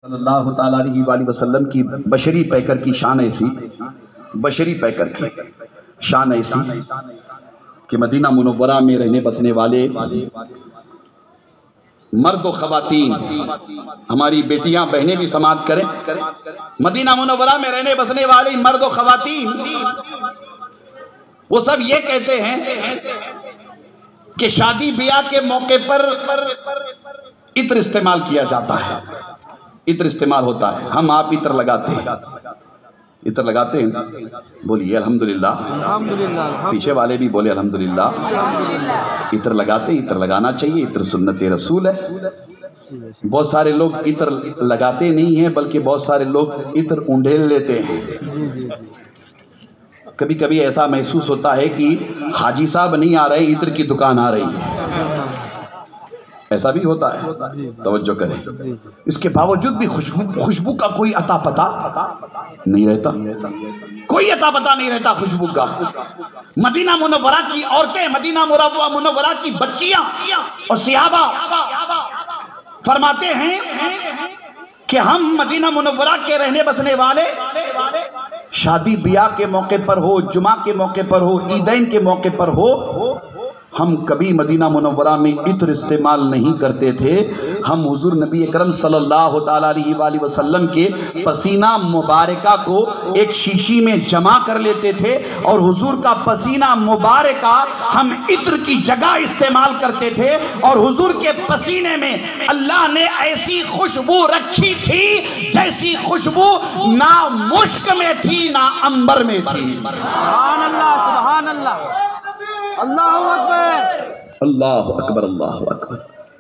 صلی اللہ تعالیٰ علیہ وآلہ وسلم کی بشری پیکر کی شان ایسی، بشری پیکر کی شان ایسی کہ مدینہ منورہ میں رہنے بسنے والے مرد و خواتین، ہماری بیٹیاں بہنیں بھی سماعت کریں، مدینہ منورہ میں رہنے بسنے والے مرد و خواتین وہ سب یہ کہتے ہیں کہ شادی بیاہ کے موقع پر عطر استعمال کیا جاتا ہے، عطر استعمال ہوتا ہے، ہم آپ عطر لگاتے ہیں، عطر لگاتے ہیں، بولیے الحمدللہ، پیچھے والے بھی بولے الحمدللہ، عطر لگاتے ہیں، عطر لگانا چاہیے، عطر سنت رسول ہے۔ بہت سارے لوگ عطر لگاتے نہیں ہیں بلکہ بہت سارے لوگ عطر اونڈھیل لیتے ہیں۔ کبھی کبھی ایسا محسوس ہوتا ہے کہ حاجی صاحب نہیں آ رہے، عطر کی دکان آ رہی ہے، ایسا بھی ہوتا ہے، توجہ کریں۔ اس کے باوجود بھی خوشبو کا کوئی عطا پتہ نہیں رہتا، کوئی عطا پتہ نہیں رہتا خوشبو کا۔ مدینہ منورہ کی عورتیں، مدینہ منورہ کی بچیاں اور صحابہ فرماتے ہیں کہ ہم مدینہ منورہ کے رہنے بسنے والے شادی بیاہ کے موقع پر ہو، جمعہ کے موقع پر ہو، عیدین کے موقع پر ہو، ہم کبھی مدینہ منورہ میں عطر استعمال نہیں کرتے تھے۔ ہم حضور نبی اکرم صلی اللہ تعالیٰ علیہ وآلہ وسلم کے پسینہ مبارکہ کو ایک شیشی میں جمع کر لیتے تھے اور حضور کا پسینہ مبارکہ ہم عطر کی جگہ استعمال کرتے تھے، اور حضور کے پسینے میں اللہ نے ایسی خوشبو رکھی تھی جیسی خوشبو نہ مشک میں تھی نہ عنبر میں تھی۔ سبحان اللہ، سبحان اللہ، اللہ اکبر، اللہ اکبر، اللہ اکبر۔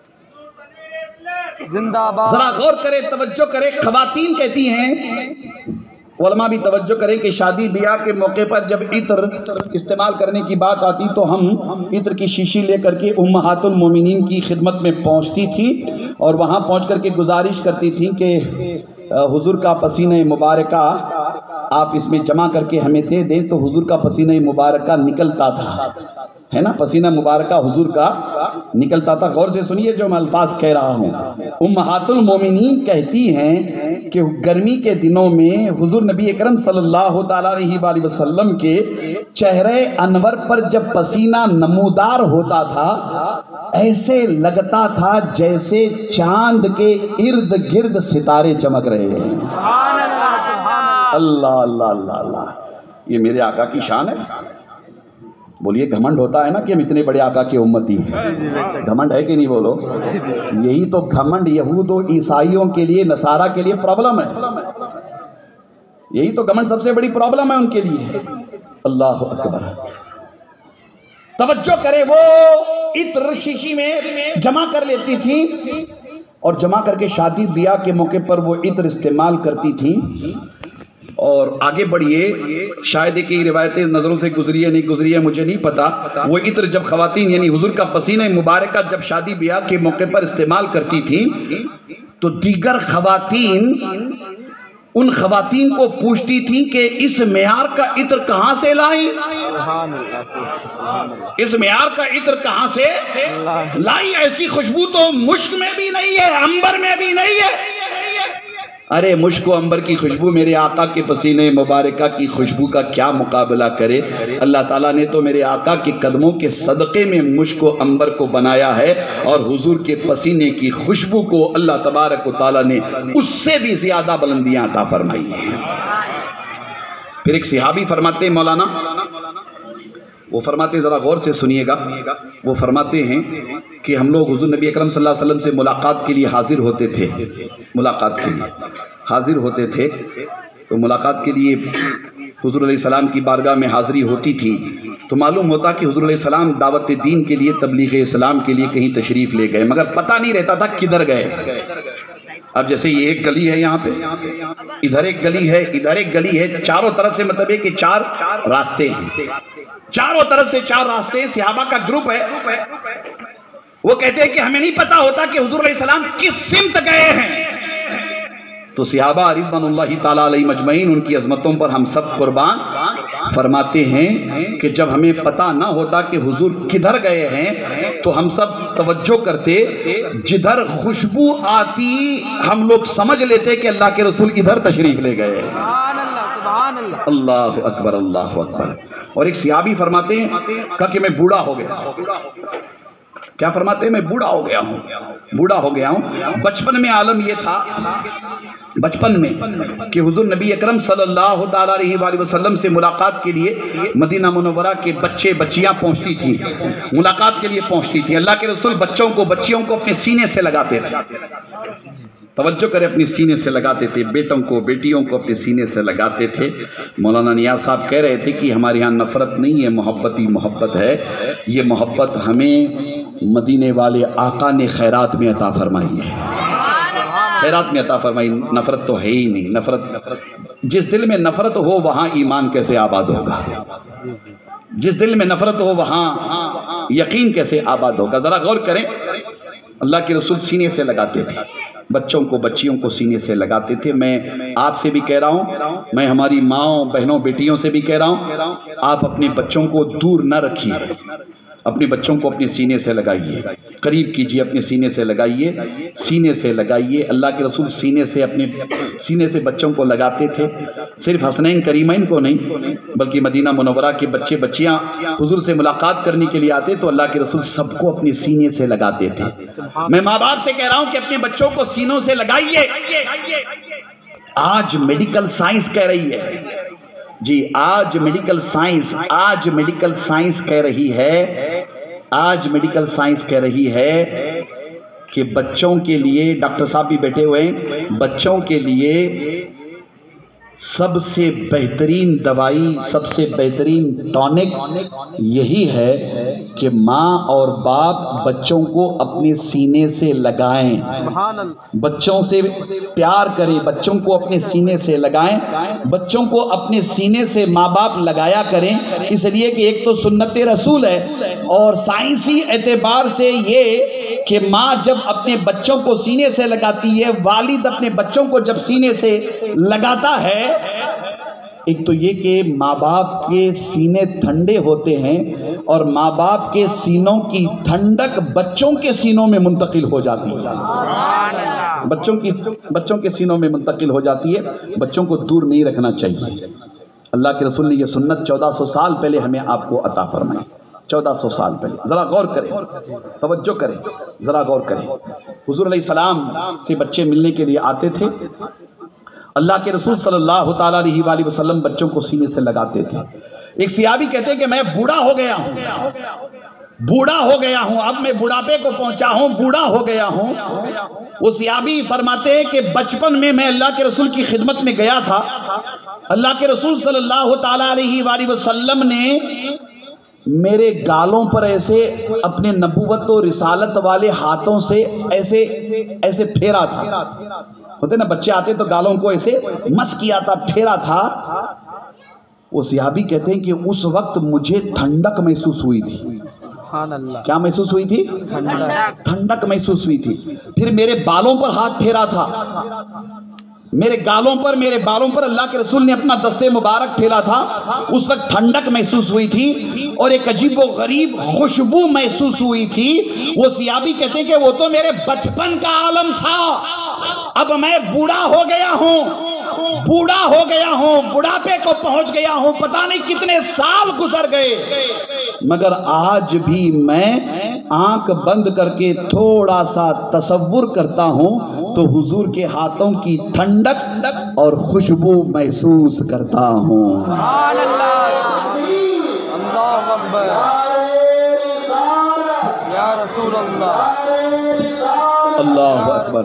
زندہ باد۔ ذرا غور کرے، توجہ کرے، خواتین کہتی ہیں، علماء بھی توجہ کریں کہ شادی بیاہ کے موقع پر جب عطر استعمال کرنے کی بات آتی تو ہم عطر کی شیشی لے کر کے امہات المومنین کی خدمت میں پہنچتی تھی اور وہاں پہنچ کر کے گزارش کرتی تھی کہ حضور کا پسینہ مبارکہ آپ اس میں جمع کر کے ہمیں دے دیں، تو حضور کا پسینہ مبارکہ نکلتا تھا، ہے نا، پسینہ مبارکہ حضور کا نکلتا تھا۔ غور سے سنیے جو میں الفاظ کہہ رہا ہوں۔ امہات المومنین کہتی ہیں کہ گرمی کے دنوں میں حضور نبی اکرم صلی اللہ تعالیٰ علیہ وآلہ وسلم کے چہرے انور پر جب پسینہ نمودار ہوتا تھا ایسے لگتا تھا جیسے چاند کے ارد گرد ستارے چمک رہے ہیں۔ اللہ اللہ اللہ اللہ، یہ میرے آقا کی شان ہے۔ بولیے گھمنڈ ہوتا ہے نا کہ ہم اتنے بڑے آقا کے امتی ہیں، گھمنڈ ہے کہ نہیں بولو؟ یہی تو گھمنڈ یہود و عیسائیوں کے لیے، نصارہ کے لیے پرابلم ہے، یہی تو گھمنڈ سب سے بڑی پرابلم ہے ان کے لیے۔ اللہ اکبر، توجہ کرے، وہ عطر شیشی میں جمع کر لیتی تھی اور جمع کر کے شادی بیاہ کے موقع پر وہ عطر استعمال کرتی تھی۔ اور آگے بڑھئے، شاید کہ یہ روایتیں نظروں سے گزری ہے نہیں گزری ہے مجھے نہیں پتا، وہ عطر جب خواتین یعنی حضور کا پسینہ مبارکہ جب شادی بیاہ کے موقع پر استعمال کرتی تھی تو دیگر خواتین ان خواتین کو پوچھتی تھیں کہ اس معیار کا عطر کہاں سے لائیں، اس معیار کا عطر کہاں سے لائیں، ایسی خوشبو تو مشک میں بھی نہیں ہے، عنبر میں بھی نہیں ہے۔ ارے مشک و عنبر کی خوشبو میرے آقا کے پسینے مبارکہ کی خوشبو کا کیا مقابلہ کرے۔ اللہ تعالیٰ نے تو میرے آقا کے قدموں کے صدقے میں مشک و عنبر کو بنایا ہے، اور حضور کے پسینے کی خوشبو کو اللہ تبارک و تعالیٰ نے اس سے بھی زیادہ بلندیاں عطا فرمائی ہیں۔ پھر ایک صحابی فرماتے ہیں مولانا، وہ فرماتے ہیں، ذرا غور سے سنیے گا، وہ فرماتے ہیں کہ ہم لوگ حضور نبی اکرم صلی اللہ علیہ وسلم سے ملاقات کے لیے حاضر ہوتے تھے، ملاقات کے لیے حاضر ہوتے تھے، تو ملاقات کے لیے حضور علیہ السلام کی بارگاہ میں حاضری ہوتی تھی تو معلوم ہوتا کہ حضور علیہ السلام دعوت دین کے لیے، تبلیغ اسلام کے لیے کہیں تشریف لے گئے، مگر پتہ نہیں رہتا تھا کدھر گئے۔ اب جیسے یہ ایک گلی ہے یہاں پہ، ادھر ایک گلی ہے، ادھر ایک گلی ہے، چاروں طرف سے مطلب ہے کہ چار راستے ہیں، چاروں طرف سے چار راستے، صحابہ کا گروپ ہے، وہ کہتے ہیں کہ ہمیں نہیں پتا ہوتا کہ حضور علیہ السلام کس سمت گئے ہیں۔ تو صحابہ رضوان اللہ تعالیٰ علیہ مجمعین، ان کی عظمتوں پر ہم سب قربان، فرماتے ہیں کہ جب ہمیں پتہ نہ ہوتا کہ حضور کدھر گئے ہیں تو ہم سب توجہ کرتے، جدھر خوشبو آتی ہم لوگ سمجھ لیتے کہ اللہ کے رسول ادھر تشریف لے گئے۔ سبحان اللہ سبحان اللہ۔ اللہ اکبر اللہ اکبر۔ اور ایک صحابی فرماتے ہیں کہا کہ میں بوڑھا ہو گیا۔ کیا فرماتے ہیں؟ میں بوڑھا ہو گیا ہوں، بوڑھا ہو گیا ہوں۔ بچپن میں عالم یہ تھا، بچپن میں کہ حضور نبی اکرم صلی اللہ تعالیٰ علیہ وآلہ وسلم سے ملاقات کے لیے مدینہ منورہ کے بچے بچیاں پہنچتی تھیں، ملاقات کے لیے پہنچتی تھیں۔ اللہ کے رسول بچوں کو بچیوں کو اپنے سینے سے لگاتے تھے، توجہ کرے، اپنے سینے سے لگاتے تھے، بیٹوں کو بیٹیوں کو اپنے سینے سے لگاتے تھے۔ مولانا نیاز صاحب کہہ رہے تھے کہ ہمارے ہاں نفرت نہیں ہے، محبت ہی محبت ہے۔ یہ محبت ہمیں مدینے والے آقا نے خیرات میں عطا فرمائی ہے، خیرات میں عطا فرمائی۔ نفرت تو ہے ہی نہیں، نفرت، جس دل میں نفرت ہو وہاں ایمان کیسے آباد ہوگا؟ جس دل میں نفرت ہو وہاں یقین کیسے آباد ہوگا؟ ذرا غور کریں، اللہ کے رسول سینے سے لگاتے تھے، بچوں کو بچیوں کو سینے سے لگاتے تھے۔ میں آپ سے بھی کہہ رہا ہوں، میں ہماری ماں بہنوں بیٹیوں سے بھی کہہ رہا ہوں، آپ اپنے بچوں کو دور نہ رکھیے، اپنے بچوں کو اپنے سینے سے لگائیے، قریب کیجیے، اپنے سینے سے لگائیے، سینے سے لگائیے۔ اللہ کے رسول سینے سے اپنے سینے سے بچوں کو لگاتے تھے، صرف حسنین کریمین کو نہیں بلکہ مدینہ منورہ کے بچے بچیاں حضور سے ملاقات کرنے کے لیے آتے تو اللہ کے رسول سب کو اپنے سینے سے لگاتے تھے۔ میں ماں باپ سے کہہ رہا ہوں کہ اپنے بچوں کو سینوں سے لگائیے۔ آج میڈیکل سائنس کہہ رہی ہے، جی آج میڈیکل سائنس کہہ رہی ہے، آج میڈیکل سائنس کہہ رہی ہے کہ بچوں کے لیے، ڈاکٹر صاحب بھی بیٹھے ہوئے ہیں، بچوں کے لیے سب سے بہترین دوائی، سب سے بہترین ٹونک یہی ہے کہ ماں اور باپ بچوں کو اپنے سینے سے لگائیں، بچوں سے پیار کریں، بچوں کو اپنے سینے سے لگائیں، بچوں کو اپنے سینے سے ماں باپ لگایا کریں، اس لیے کہ ایک تو سنت رسول ہے، اور سائنسی اعتبار سے یہ کہ ماں جب اپنے بچوں کو سینے سے لگاتی ہے، والد اپنے بچوں کو جب سینے سے لگاتا ہے، ایک تو یہ کہ ماں باپ کے سینے ٹھنڈے ہوتے ہیں اور ماں باپ کے سینوں کی ٹھنڈک بچوں کے سینوں میں منتقل ہو جاتی ہے، بچوں کے سینوں میں منتقل ہو جاتی ہے۔ بچوں کو دور نہیں رکھنا چاہیے۔ اللہ کے رسول نے یہ سنت 1400 سال پہلے ہمیں آپ کو عطا فرمائی، 1400 سال پہلے۔ ذرا غور کریں، توجہ کریں، ذرا غور کریں۔ حضور علیہ السلام سے بچے ملنے کے لیے آتے تھے، اللہ کے رسول صلی اللہ تعالیٰ علیہ وآلہ وسلم بچوں کو سینے سے لگاتے تھے۔ ایک صحابی کہتے ہیں کہ میں بوڑھا ہو گیا ہوں، بوڑھا ہو گیا ہوں، اب میں بوڑھاپے کو پہنچا ہوں، بوڑھا ہو گیا ہوں۔ وہ صحابی فرماتے ہیں کہ بچپن میں اللہ کے رسول کی خدمت میں گیا تھا، اللہ کے رسول صلی اللہ تعالیٰ علیہ وآلہ وسلم نے میرے گالوں پر ایسے اپنے نبوت و رسالت والے ہاتھوں سے ایسے پھیرا تھا، ہوتے نا بچے آتے تو گالوں کو ایسے مس کیا تھا، پھیرا تھا۔ وہ صحابی کہتے ہیں کہ اس وقت مجھے ٹھنڈک محسوس ہوئی تھی۔ کیا محسوس ہوئی تھی؟ ٹھنڈک محسوس ہوئی تھی۔ پھر میرے بالوں پر ہاتھ پھیرا تھا، میرے بالوں پر اللہ کے رسول نے اپنا دستے مبارک پھیلا تھا، اس وقت ٹھنڈک محسوس ہوئی تھی اور ایک عجیب و غریب خوشبو محسوس ہوئی تھی۔ وہ صحابی کہتے ہیں کہ وہ تو میرے بچپن کا عالم تھا، اب میں بوڑھا ہو گیا ہوں، بوڑھاپے کو پہنچ گیا ہوں، پتہ نہیں کتنے سال گزر گئے، مگر آج بھی میں آنکھ بند کر کے تھوڑا سا تصور کرتا ہوں تو حضور کے ہاتھوں کی ٹھنڈک اور خوشبو محسوس کرتا ہوں۔ سبحان اللہ، اللہ اکبر، یا رسول اللہ، اللہ اکبر،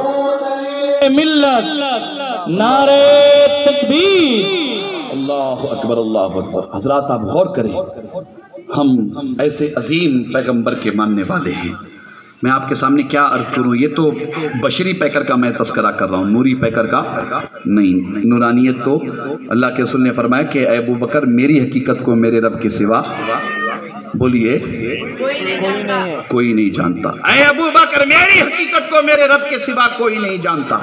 ملت نعرہ تکبیر، اللہ اکبر، اللہ اکبر۔ حضرات آپ غور کریں، ہم ایسے عظیم پیغمبر کے ماننے والے ہیں۔ میں آپ کے سامنے کیا عرض کروں، یہ تو بشری پیکر کا میں تذکرہ کر رہا ہوں، نوری پیکر کا نہیں۔ نورانیت تو اللہ کے رسول نے فرمایا کہ اے ابو بکر میری حقیقت کو میرے رب کے سوا بولیے کوئی نہیں جانتا، اے ابو بکر میری حقیقت کو میرے رب کے سوا کوئی نہیں جانتا۔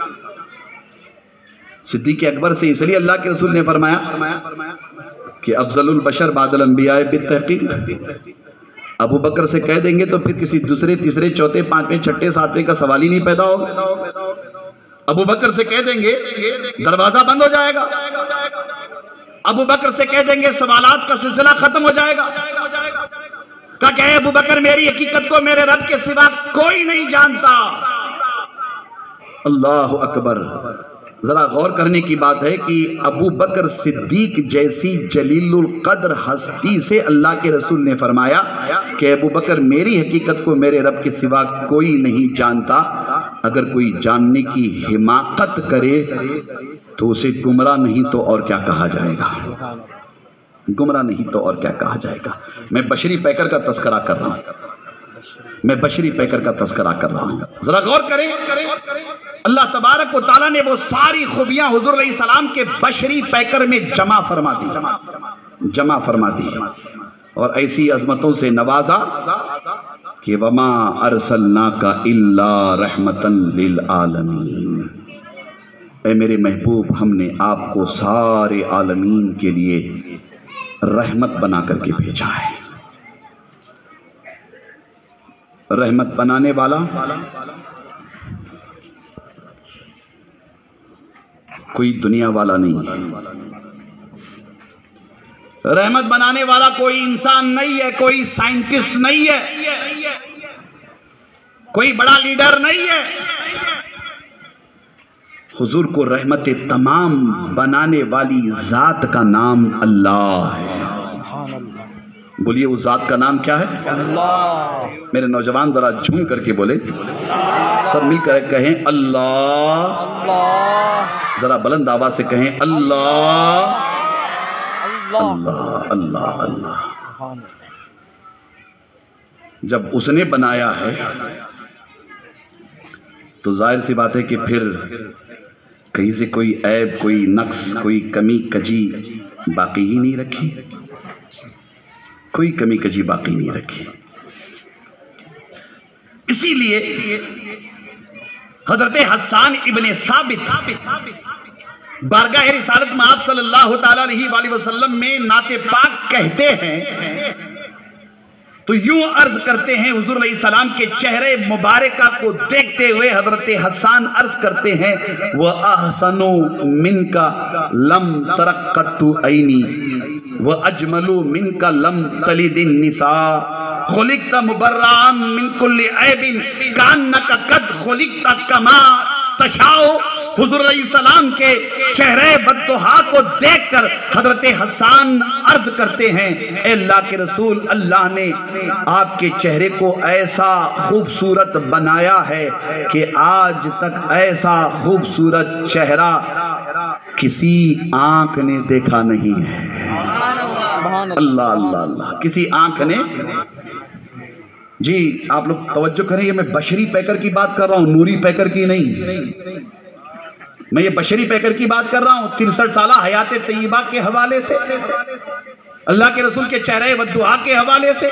صدیق اکبر سے اس لیے اللہ کے رسول نے فرمایا کہ افضل البشر بعد الانبیاء بالتحقیق، ابو بکر سے کہہ دیں گے تو پھر کسی دوسرے تیسرے چوتھے پانچویں چھٹے ساتویں کا سوال ہی نہیں پیدا ہوگا. ابو بکر سے کہہ دیں گے دروازہ بند ہو جائے گا. ابو بکر سے کہہ دیں گے سوالات کا سلسلہ ختم ہو جائے گا. کہ ابو بکر میری حقیقت کو میرے رب کے سوا کوئی نہیں جانتا. اللہ اکبر. ذرا غور کرنے کی بات ہے کہ ابو بکر صدیق جیسی جلیل القدر ہستی سے اللہ کے رسول نے فرمایا کہ ابو بکر میری حقیقت کو میرے رب کے سوا کوئی نہیں جانتا. اگر کوئی جاننے کی حماقت کرے تو اسے گمراہ نہیں تو اور کیا کہا جائے گا. گمراہ نہیں تو اور کیا کہا جائے گا. میں بشری پیکر کا تذکرہ کر رہا ہوں. میں بشری پیکر کا تذکرہ کر رہا ہوں. ذرا غور کریں. اللہ تبارک و تعالیٰ نے وہ ساری خوبیاں حضور علیہ السلام کے بشری پیکر میں جمع فرما دی اور ایسی عظمتوں سے نوازا کہ وما ارسلناک الا رحمتا للعالمین. اے میرے محبوب ہم نے آپ کو سارے عالمین کے لیے رحمت بنا کر کے بھیجا ہے. رحمت بنانے والا کوئی دنیا والا نہیں ہے. رحمت بنانے والا کوئی انسان نہیں ہے, کوئی سائنٹسٹ نہیں ہے, کوئی بڑا لیڈر نہیں ہے. حضور کو رحمت تمام بنانے والی ذات کا نام اللہ ہے. بولیے اس ذات کا نام کیا ہے؟ اللہ. میرے نوجوان ذرا جھوم کر کے بولے, سب مل کر کہیں اللہ. ذرا بلند آواز سے کہیں اللہ اللہ اللہ اللہ. جب اس نے بنایا ہے تو ظاہر سی بات ہے کہ پھر کہیں سے کوئی عیب, کوئی نقص, کوئی کمی کجی باقی ہی نہیں رکھی. کوئی کمی کجی باقی نہیں رکھی. اسی لیے حضرت حسان ابن ثابت بارگاہ رسالت میں آپ صلی اللہ تعالیٰ علیہ وآلہ وسلم میں نعت پاک کہتے ہیں تو یوں عرض کرتے ہیں, حضور علیہ السلام کے چہرے مبارکہ کو دیکھتے ہوئے حضرت حسان عرض کرتے ہیں وَأَحْسَنُ مِنْكَ لَمْ تَرَقَّتُ عَيْنِي وَأَجْمَلُ مِنْكَ لَمْ تَلِدِ النِّسَاء خلقت مبرعا من کل عیب کانک قد خلقت کما تشاء. حضور علیہ السلام کے چہرے بددہا کو دیکھ کر حضرت حسان عرض کرتے ہیں اے اللہ کے رسول, اللہ نے آپ کے چہرے کو ایسا خوبصورت بنایا ہے کہ آج تک ایسا خوبصورت چہرہ کسی آنکھ نے دیکھا نہیں ہے. اللہ اللہ اللہ. کسی آنکھ نے. جی آپ لوگ توجہ کریں, یہ میں بشری پیکر کی بات کر رہا ہوں, نوری پیکر کی نہیں. میں یہ بشری پیکر کی بات کر رہا ہوں 63 سالہ حیات طیبہ کے حوالے سے, اللہ کے رسول کے چہرے ودعا کے حوالے سے.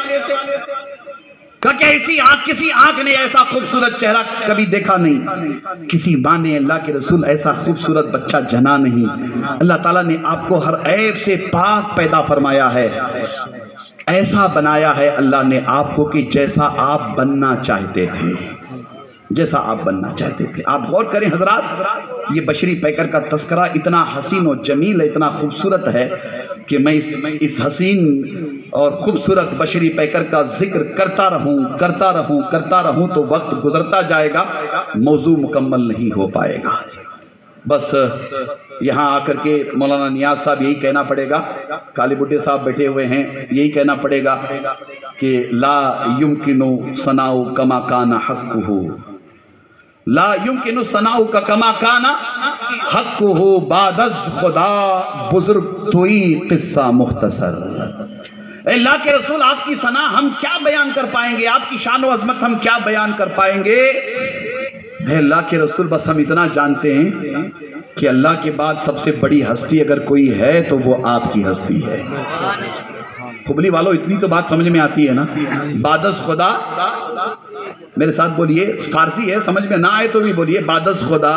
کہ کسی آنکھ نے ایسا خوبصورت چہرہ کبھی دیکھا نہیں, کسی ماں نے اللہ کے رسول ایسا خوبصورت بچہ جنا نہیں. اللہ تعالیٰ نے آپ کو ہر عیب سے پاک پیدا فرمایا ہے, ایسا بنایا ہے اللہ نے آپ کو کہ جیسا آپ بننا چاہتے تھے, جیسا آپ بننا چاہتے تھے. آپ غور کریں حضرات, یہ بشری پیکر کا تذکرہ اتنا حسین و جمیل, اتنا خوبصورت ہے کہ میں اس حسین اور خوبصورت بشری پیکر کا ذکر کرتا رہوں تو وقت گزرتا جائے گا, موضوع مکمل نہیں ہو پائے گا. بس یہاں آ کر کے مولانا نیاز صاحب یہی کہنا پڑے گا, کالی بڈھے صاحب بیٹھے ہوئے ہیں, یہی کہنا پڑے گا کہ لا یمکنو ثناؤ کما کان حقہ, لا یمکنو ثناؤ کا کما کان حقہ بعد از خدا بزرگ توئی قصہ مختصر. اے اللہ کے رسول آپ کی ثنا ہم کیا بیان کر پائیں گے, آپ کی شان و عظمت ہم کیا بیان کر پائیں گے. اے اللہ کے رسول بس ہم اتنا جانتے ہیں کہ اللہ کے بعد سب سے بڑی ہستی اگر کوئی ہے تو وہ آپ کی ہستی ہے. حبلی والوں اتنی تو بات سمجھ میں آتی ہے نا, بعد از خدا میرے ساتھ بولیے، فارسی ہے، سمجھ میں نہ آئے تو بھی بولیے، بعدز خدا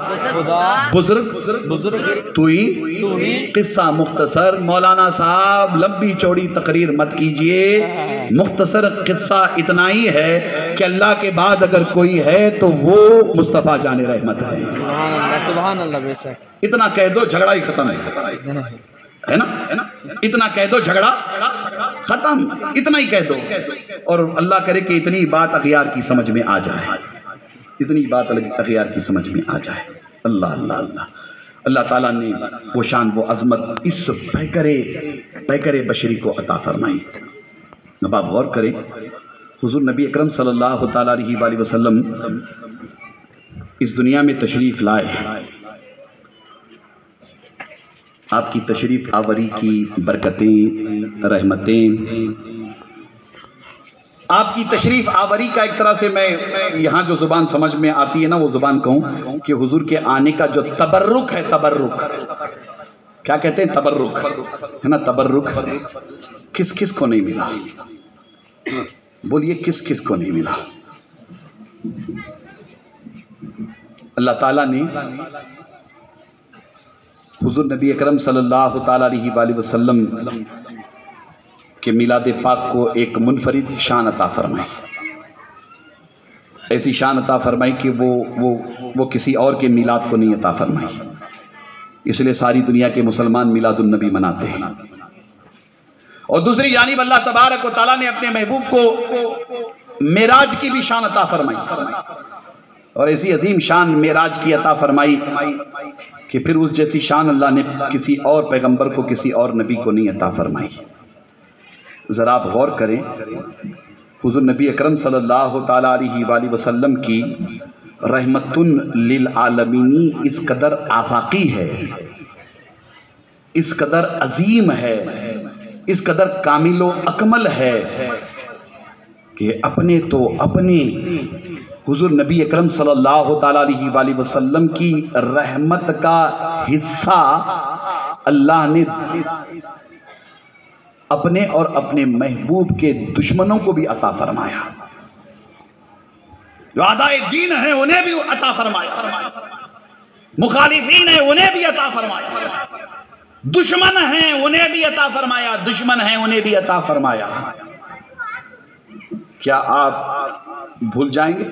بزرگ توئی قصہ مختصر۔ مولانا صاحب لمبی چوڑی تقریر مت کیجئے، مختصر قصہ اتنا ہی ہے کہ اللہ کے بعد اگر کوئی ہے تو وہ مصطفیٰ جان رحمت ہے۔ سبحان اللہ، سبحان اللہ، بے شک۔ اتنا کہہ دو جھگڑا ہی ختم ہے نا، اتنا کہہ دو جھگڑا ختم، اتنا ہی کہہ دو، اور اللہ کرے کہ اتنی بات اغیار کی سمجھ میں آ جائے، اتنی بات اغیار کی سمجھ میں آ جائے۔ اللہ اللہ اللہ، اللہ تعالیٰ نے وہ شان وہ عظمت اس پیکرے بشری کو عطا فرمائی۔ اب آپ غور کریں، حضور نبی اکرم صلی اللہ تعالیٰ علیہ وآلہ وسلم اس دنیا میں تشریف لائے، آپ کی تشریف آوری کی برکتیں، رحمتیں، آپ کی تشریف آوری کا ایک طرح سے میں یہاں جو زبان سمجھ میں آتی ہے نا وہ زبان کہوں کہ حضور کے آنے کا جو تبرک ہے، تبرک کیا کہتے ہیں؟ تبرک ہے نا، تبرک کس کس کو نہیں ملا؟ بولیے کس کس کو نہیں ملا؟ اللہ تعالیٰ نے حضور نبی اکرم صلی اللہ تعالیٰ علیہ وآلہ وسلم کے میلاد پاک کو ایک منفرد شان عطا فرمائی، ایسی شان عطا فرمائی کہ وہ کسی اور کے میلاد کو نہیں عطا فرمائی، اس لیے ساری دنیا کے مسلمان میلاد النبی مناتے ہیں۔ اور دوسری جانب اللہ تبارک و تعالیٰ نے اپنے محبوب کو معراج کی بھی شان عطا فرمائی، اور ایسی عظیم شان معراج کی عطا فرمائی کہ پھر اس جیسی شان اللہ نے کسی اور پیغمبر کو، کسی اور نبی کو نہیں عطا فرمائی۔ ذرا آپ غور کریں، حضور نبی اکرم صلی اللہ تعالیٰ علیہ وآلہ وسلم کی رحمت للعالمینی اس قدر آفاقی ہے، اس قدر عظیم ہے، اس قدر کامل و اکمل ہے کہ اپنے حضور نبی اکرم صلی اللہ تعالیٰ علیہ وآلہ وسلم کی رحمت کا حصہ اللہ نے اپنے اور اپنے محبوب کے دشمنوں کو بھی عطا فرمایا، جو اعدائے دین ہیں انہیں بھی عطا فرمایا، مخالفین ہیں انہیں بھی عطا فرمایا، دشمن ہیں انہیں بھی عطا فرمایا، دشمن ہیں انہیں بھی عطا فرمایا۔ کیا آپ بھول جائیں گے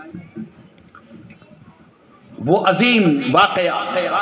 وہ عظیم واقعہ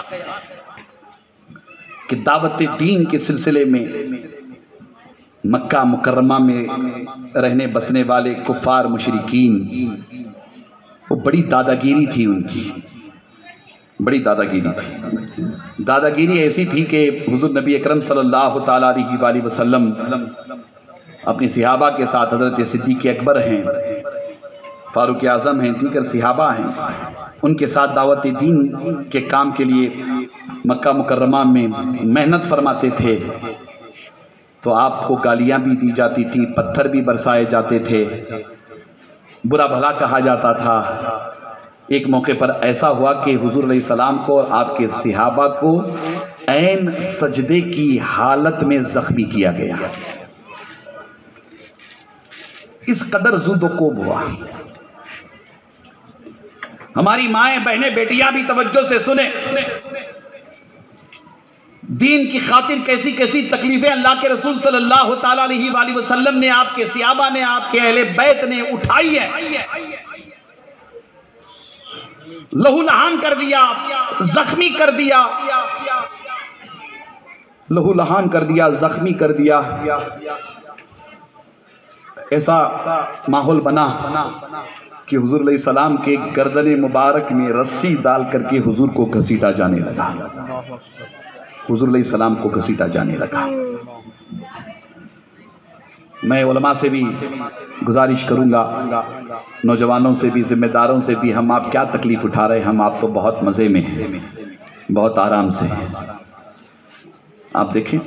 کہ دعوت دین کے سلسلے میں مکہ مکرمہ میں رہنے بسنے والے کفار مشرکین، وہ بڑی داداگیری تھی ان کی، بڑی داداگیری تھی، داداگیری ایسی تھی کہ حضور نبی اکرم صلی اللہ تعالیٰ علیہ وآلہ وسلم اپنی صحابہ کے ساتھ، حضرت صدیق اکبر ہیں، فاروق اعظم ہیں، دیگر صحابہ ہیں، ان کے ساتھ دعوت دین کے کام کے لیے مکہ مکرمہ میں محنت فرماتے تھے، تو آپ کو گالیاں بھی دی جاتی تھی، پتھر بھی برسائے جاتے تھے، برا بھلا کہا جاتا تھا۔ ایک موقع پر ایسا ہوا کہ حضور علیہ السلام کو اور آپ کے صحابہ کو عین سجدے کی حالت میں زخمی کیا گیا، اس قدر زود و کوب ہوا۔ ہماری مائیں بہنیں بیٹیاں بھی توجہ سے سنیں، دین کی خاطر کیسی کیسی تکلیفیں اللہ کے رسول صلی اللہ تعالیٰ علیہ وآلہ وسلم نے، آپ کے صحابہ نے، آپ کے اہل بیت نے اٹھائی ہے، لہو لہان کر دیا، زخمی کر دیا، لہو لہان کر دیا، زخمی کر دیا۔ ایسا ماحول بنا کہ حضور علیہ السلام کے گردن مبارک میں رسی ڈال کر کے حضور کو گھسیٹا جانے لگا، حضور علیہ السلام کو گھسیٹا جانے لگا۔ میں علماء سے بھی گزارش کروں گا، نوجوانوں سے بھی، ذمہ داروں سے بھی، ہم آپ کیا تکلیف اٹھا رہے ہیں، ہم آپ تو بہت مزے میں ہیں، بہت آرام سے ہیں۔ آپ دیکھیں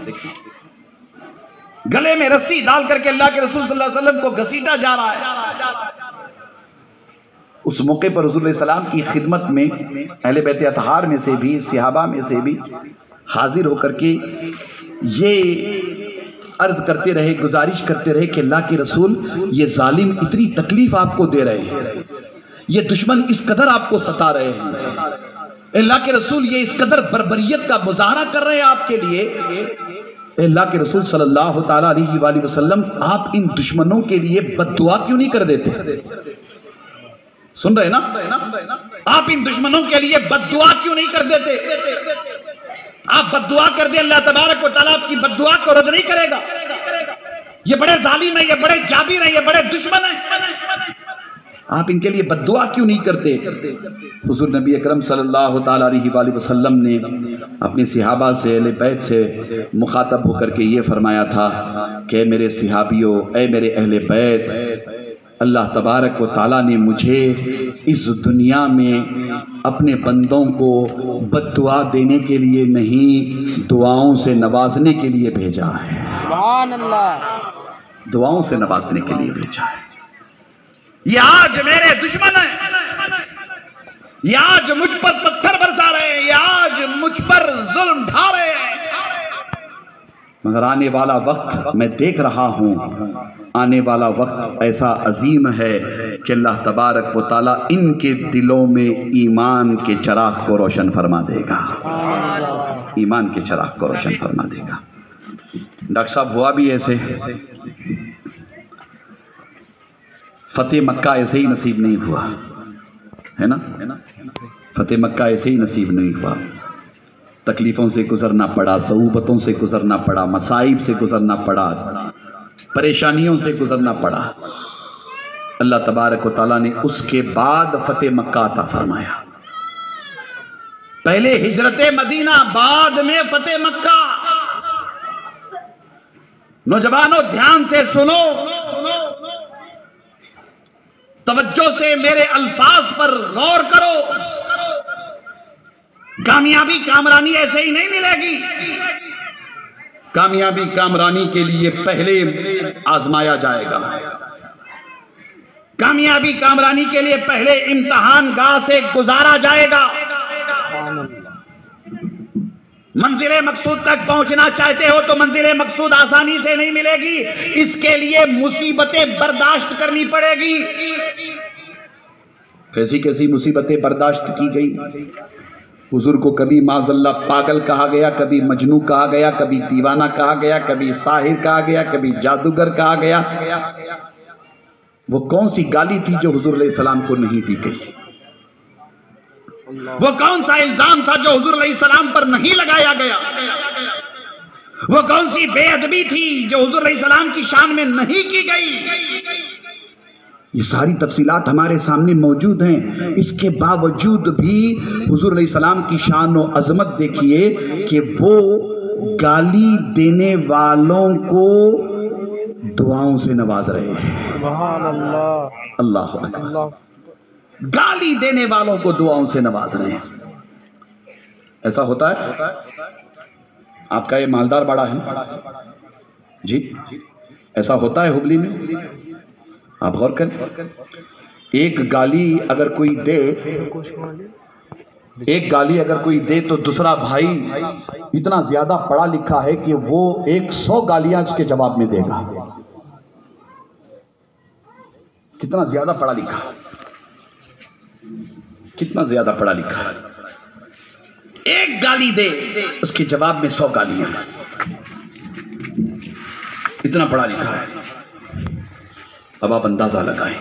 گلے میں رسی ڈال کر کے اللہ کے رسول صلی اللہ علیہ وسلم کو گھسیٹا جا رہا ہے۔ اس موقع پر حضور علیہ السلام کی خدمت میں اہل بیت اطہار میں سے بھی، صحابہ میں سے بھی حاضر ہو کر کے یہ عرض کرتے رہے، گزارش کرتے رہے کہ اللہ کے رسول یہ ظالم اتنی تکلیف آپ کو دے رہے ہیں، یہ دشمن اس قدر آپ کو ستا رہے ہیں، اللہ کے رسول یہ اس قدر بربریت کا مظاہرہ کر رہے ہیں آپ کے لیے، اللہ کے رسول صلی اللہ تعالیٰ علیہ وآلہ وسلم آپ ان دشمنوں کے لیے بد دعا کیوں نہیں کر دیتے؟ سن رہے نا؟ آپ ان دشمنوں کے لیے بد دعا کیوں نہیں کر دیتے؟ آپ بد دعا کر دیں، اللہ تبارک و تعالیٰ آپ کی بد دعا کو رد نہیں کرے گا۔ یہ بڑے ظالم ہیں، یہ بڑے جابر ہیں، یہ بڑے دشمن ہیں، آپ ان کے لیے بد دعا کیوں نہیں کرتے؟ حضور نبی اکرم صلی اللہ تعالیٰ علیہ وآلہ وسلم نے اپنے صحابہ سے، اہل بیت سے مخاطب ہو کر کے یہ فرمایا تھا کہ اے میرے صحابیوں، اے میرے اہل بیت، اللہ تبارک و تعالیٰ نے مجھے اس دنیا میں اپنے بندوں کو بد دعا دینے کے لیے نہیں، دعاؤں سے نوازنے کے لیے بھیجا ہے۔ سبحان اللہ، دعاؤں سے نوازنے کے لیے بھیجا ہے۔ یہ آج میرے دشمن ہیں، یہ آج مجھ پر پتھر برسا رہے ہیں، یہ آج مجھ پر ظلم ڈھا رہے ہیں، مگر آنے والا وقت میں دیکھ رہا ہوں، آنے والا وقت ایسا عظیم ہے کہ اللہ تبارک و تعالیٰ ان کے دلوں میں ایمان کے چراغ کو روشن فرما دے گا، ایمان کے چراغ کو روشن فرما دے گا۔ ڈاکٹر صاحب ہوا بھی ایسے، فتح مکہ ایسے ہی نصیب نہیں ہوا ہے نا، فتح مکہ ایسے ہی نصیب نہیں ہوا، تکلیفوں سے گزرنا پڑا، صعوبتوں سے گزرنا پڑا، مصائب سے گزرنا پڑا، پریشانیوں سے گزرنا پڑا۔ اللہ تبارک و تعالیٰ نے اس کے بعد فتح مکہ عطا فرمایا، پہلے ہجرت مدینہ، بعد میں فتح مکہ۔ نوجوانوں دھیان سے سنو، توجہ سے میرے الفاظ پر غور کرو، کامیابی کامرانی ایسے ہی نہیں ملے گی، کامیابی کامرانی کے لیے پہلے آزمایا جائے گا، کامیابی کامرانی کے لیے پہلے امتحان گاہ سے گزارا جائے گا۔ منزل مقصود تک پہنچنا چاہتے ہو تو منزل مقصود آسانی سے نہیں ملے گی، اس کے لیے مصیبتیں برداشت کرنی پڑے گی۔ کیسی کیسی مصیبتیں برداشت کی گئی؟ حضور کو کبھی معاذ اللہ پاگل کہا گیا، کبھی مجنون کہا گیا، کبھی دیوانہ کہا گیا، کبھی ساحر کہا گیا، کبھی جادوگر کہا گیا۔ وہ کون سی گالی تھی جو حضور علیہ السلام کو نہیں دی گئی؟ وہ کون سا الزام تھا جو حضور علیہ السلام پر نہیں لگایا گیا؟ وہ کون سی بے ادبی تھی جو حضور علیہ السلام کی شان میں نہیں کی گئی؟ یہ ساری تفصیلات ہمارے سامنے موجود ہیں، اس کے باوجود بھی حضور علیہ السلام کی شان و عظمت دیکھیے کہ وہ گالی دینے والوں کو دعاؤں سے نواز رہے ہیں۔ سبحان اللہ، اللہ اکبر، اللہ، گالی دینے والوں کو دعاؤں سے نواز رہے ہیں۔ ایسا ہوتا ہے؟ آپ کا یہ مالدار بڑا ہے نا جی، ایسا ہوتا ہے ہبلی میں؟ آپ غور کریں، ایک گالی اگر کوئی دے، ایک گالی اگر کوئی دے تو دوسرا بھائی اتنا زیادہ پڑھا لکھا ہے کہ وہ 100 گالیاں اس کے جواب میں دے گا۔ کتنا زیادہ پڑھا لکھا، کتنا زیادہ پڑھا لکھا، ایک گالی دے اس کے جواب میں 100 گالیاں، اتنا پڑھا لکھا ہے۔ اب آپ اندازہ لگائیں،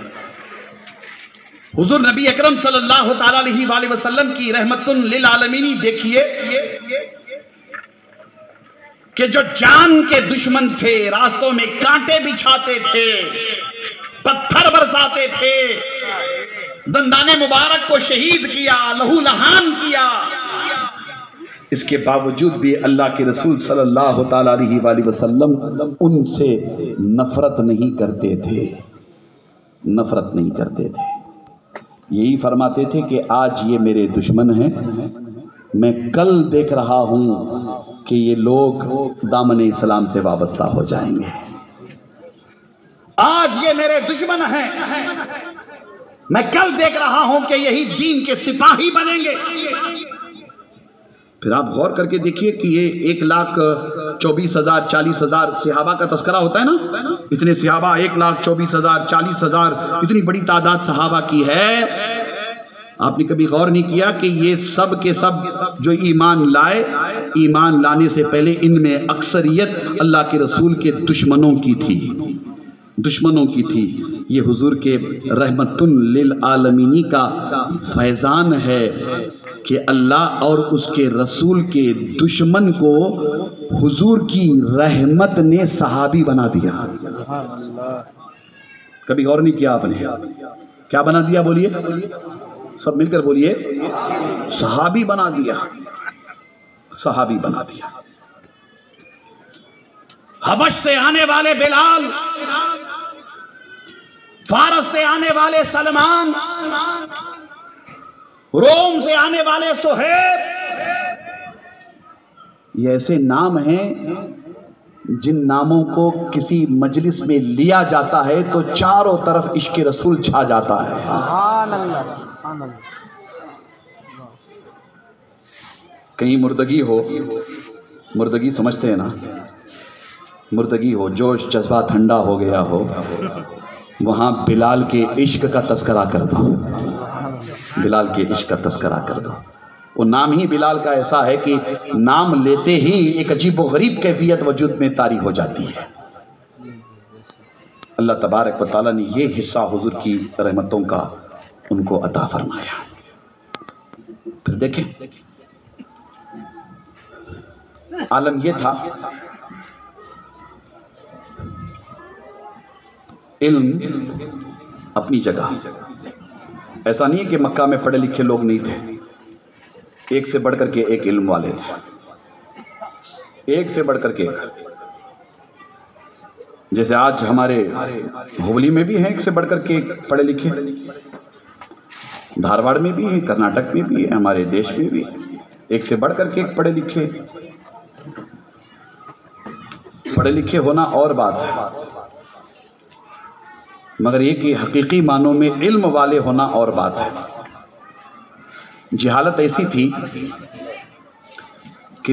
حضور نبی اکرم صلی اللہ تعالیٰ علیہ وآلہ وسلم کی رحمت للعالمین دیکھیے کہ جو جان کے دشمن تھے، راستوں میں کانٹے بچھاتے تھے، پتھر برساتے تھے، دندان مبارک کو شہید کیا، لہو لہان کیا، اس کے باوجود بھی اللہ کے رسول صلی اللہ تعالیٰ علیہ وآلہ وسلم ان سے نفرت نہیں کرتے تھے، نفرت نہیں کرتے تھے۔ یہی فرماتے تھے کہ آج یہ میرے دشمن ہیں، میں کل دیکھ رہا ہوں کہ یہ لوگ دامن اسلام سے وابستہ ہو جائیں گے۔ آج یہ میرے دشمن ہیں، میں کل دیکھ رہا ہوں کہ یہی دین کے سپاہی بنیں گے۔ پھر آپ غور کر کے دیکھیے کہ یہ 1,24,000 40,000 صحابہ کا تذکرہ ہوتا ہے نا، اتنے صحابہ 1,24,000 40,000 اتنی بڑی تعداد صحابہ کی ہے. آپ نے کبھی غور نہیں کیا کہ یہ سب کے سب جو ایمان لائے، ایمان لانے سے پہلے ان میں اکثریت اللہ کے رسول کے دشمنوں کی تھی، دشمنوں کی تھی. یہ حضور کے رحمت للعالمین کا فیضان ہے کہ اللہ اور اس کے رسول کے دشمن کو حضور کی رحمت نے صحابی بنا دیا. کبھی غور نہیں کیا آپ نے؟ کیا بنا دیا؟ بولیے سب مل کر بولیے. صحابی بنا دیا، صحابی بنا دیا. حبش سے آنے والے بلال، فارس سے آنے والے سلمان، روم سے آنے والے سہیب، یہ ایسے نام ہیں جن ناموں کو کسی مجلس میں لیا جاتا ہے تو چاروں طرف عشق رسول چھا جاتا ہے. سبحان اللہ، سبحان اللہ. کہیں مردگی ہو، مردگی سمجھتے ہیں نا، مردگی ہو، جوش جذبہ ٹھنڈا ہو گیا ہو، وہاں بلال کے عشق کا تذکرہ کر دو، بلال کے عشق کا تذکرہ کر دو. وہ نام ہی بلال کا ایسا ہے کہ نام لیتے ہی ایک عجیب و غریب کیفیت وجود میں طاری ہو جاتی ہے. اللہ تبارک و تعالیٰ نے یہ حصہ حضور کی رحمتوں کا ان کو عطا فرمایا. پھر دیکھیں عالم یہ تھا، علم اپنی جگہ. ایسا نہیں ہے کہ مکہ میں پڑھے لکھے لوگ نہیں تھے، ایک سے بڑھ کر کے ایک علم والے تھے، ایک سے بڑھ کر کے ایک. جیسے آج ہمارے ہوبلی میں بھی ہیں ایک سے بڑھ کر کے ایک پڑھے لکھے، دھارواڑ میں بھی ہیں، کرناٹک میں بھی ہیں، ہمارے دیش میں بھی ایک سے بڑھ کر کے ایک پڑھے لکھے. پڑھے لکھے ہونا اور بات ہے، مگر یہ کہ حقیقی معنوں میں علم والے ہونا اور بات ہے. جہالت ایسی تھی کہ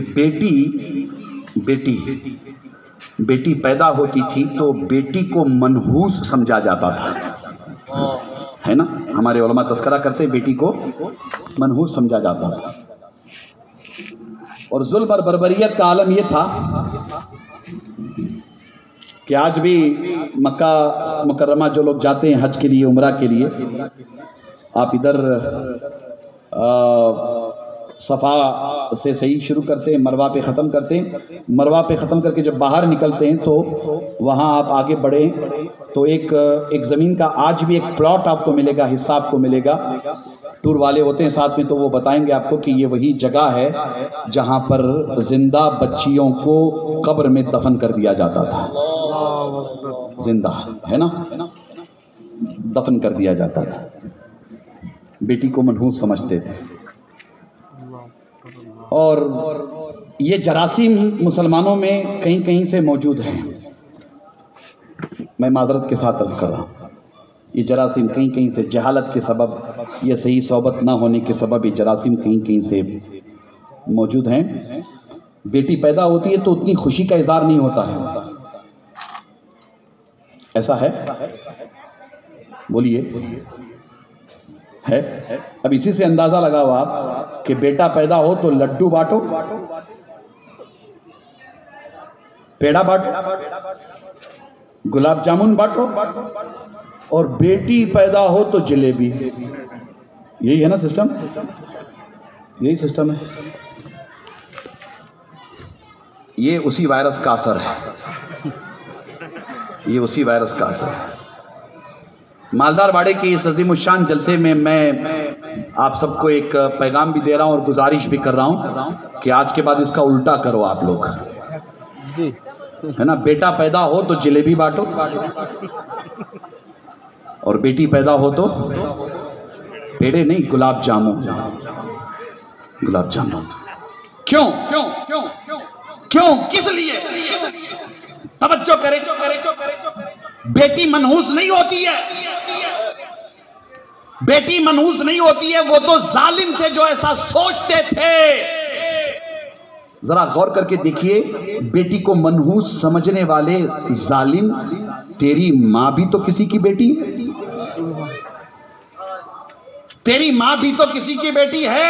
بیٹی پیدا ہوتی تھی تو بیٹی کو منحوس سمجھا جاتا تھا، ہے نا. ہمارے علماء تذکرہ کرتے بیٹی کو منحوس سمجھا جاتا تھا. اور ظلم اور بربریت کا عالم یہ تھا کہ آج بھی مکہ مکرمہ جو لوگ جاتے ہیں حج کے لیے، عمرہ کے لیے، آپ ادھر صفا سے صحیح شروع کرتے ہیں، مروہ پہ ختم کرتے ہیں. مروہ پہ ختم کر کے جب باہر نکلتے ہیں تو وہاں آپ آگے بڑھیں تو ایک زمین کا آج بھی ایک پلاٹ آپ کو ملے گا، حصہ آپ کو ملے گا. ٹور والے ہوتے ہیں ساتھ میں تو وہ بتائیں گے آپ کو کہ یہ وہی جگہ ہے جہاں پر زندہ بچیوں کو قبر میں دفن کر دیا جاتا تھا. زندہ ہے نا، دفن کر دیا جاتا تھا. بیٹی کو منحوس سمجھتے تھے. اور یہ جراثیم مسلمانوں میں کہیں کہیں سے موجود ہیں. میں معذرت کے ساتھ عرض کر رہا ہوں، یہ جراثیم کہیں کہیں سے جہالت کے سبب یا صحیح صحبت نہ ہونے کے سبب یہ جراثیم کہیں کہیں سے موجود ہیں. بیٹی پیدا ہوتی ہے تو اتنی خوشی کا اظہار نہیں ہوتا ہے. ایسا ہے؟ بولیے ہے؟ اب اسی سے اندازہ لگاؤ آپ کہ بیٹا پیدا ہو تو لڈو بانٹو، پیڑا بانٹو، گلاب جامن بانٹو، اور بیٹی پیدا ہو تو جلیبی. یہی ہے نا سسٹم؟ یہی سسٹم ہے. یہ اسی وائرس کا اثر ہے، یہ اسی وائرس کا اثر ہے. مالدار باڑے کی اس عظیم الشان جلسے میں آپ سب کو ایک پیغام بھی دے رہا ہوں اور گزارش بھی کر رہا ہوں کہ آج کے بعد اس کا الٹا کرو آپ لوگ، ہے نا. بیٹا پیدا ہو تو جلیبی بانٹو اور بیٹی پیدا ہو تو پیڑے نہیں، گلاب جامن. گلاب جامن کیوں؟ کیوں؟ کس لیے؟ توجہ کرے. بیٹی منحوس نہیں ہوتی ہے، بیٹی منحوس نہیں ہوتی ہے. وہ تو ظالم تھے جو ایسا سوچتے تھے ذرا غور کر کے دیکھیے، بیٹی کو منحوس سمجھنے والے ظالم، تیری ماں بھی تو کسی کی بیٹی ہے، تیری ماں بھی تو کسی کی بیٹی ہے،